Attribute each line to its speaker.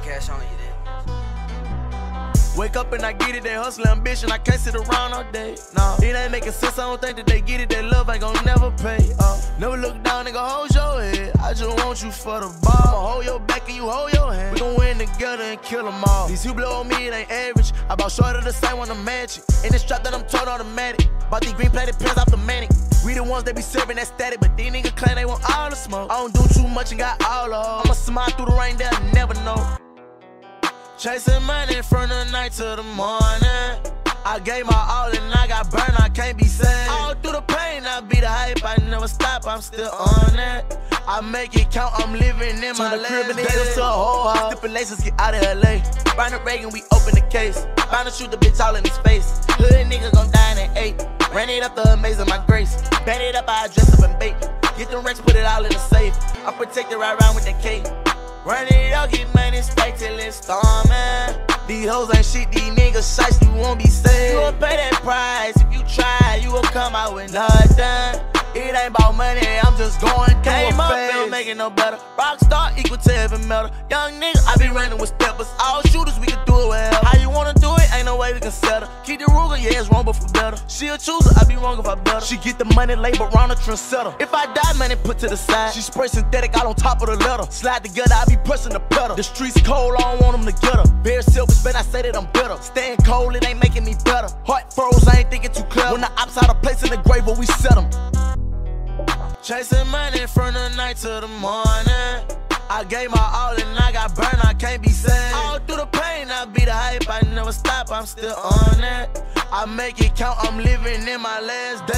Speaker 1: cash on you then.
Speaker 2: Wake up and I get it, that hustle ambition, I can't sit around all day. Nah, it ain't making sense, I don't think that they get it, that love ain't gon' never pay. Never look down, nigga, hold your head. I just want you for the ball. I'ma hold your back and you hold your hand. We gon' win together and kill them all. These you blow on me, it ain't average. I bought short of the same one to match it. In this strap that I'm told automatic. Bought these green plated pants off the manic. We the ones that be serving that static, but these niggas claim they want all the smoke. I don't do too much and got all the hoes. I'ma smile through the rain, they'll never know. Chasing money from the night to the morning. I gave my all and I got burned, I can't be saved. All through the pain, I be the hype, I never stop, I'm still on it. I make it count, I'm living in my last days. To a whole house, stipulations, get out of LA. Find a Reagan, we open the case. Find a shoot the bitch all in his face. Hood niggas gon' die in an 8. Ran it up the amazing my grace. Band it up, I dress up and bake. Get them racks, put it all in the safe. I protect it right around with the cake. Run it up, get money, stay till it's stormin'. These hoes ain't shit, these niggas shice, you won't be safe. You gon' pay that price, if you try, you gon' come out with nothing. It ain't about money, I'm just going through Came up, don't make it no better. Rockstar equal to heavy metal. Young nigga, I be running with steppers. All shooters, we can do it well. How you wanna do it? Ain't no way we can settle. Keep the Ruger, yeah, it's wrong, but for better. She a chooser, I be wrong if I better. She get the money, labor round the trendsetter. If I die, money put to the side. She spray synthetic out on top of the letter. Slide together, I be pressing the pedal. The streets cold, I don't want them to get her. Very selfish, but I say that I'm bitter. Staying cold, it ain't making me better. Heart froze, I ain't thinking too clever. When the ops out of place in the grave, where we set them. Chasing money from the night to the morning. I gave my all and I got burned, I can't be saved. All through the pain, I be the hype, I never stop, I'm still on it. I make it count, I'm living in my last days.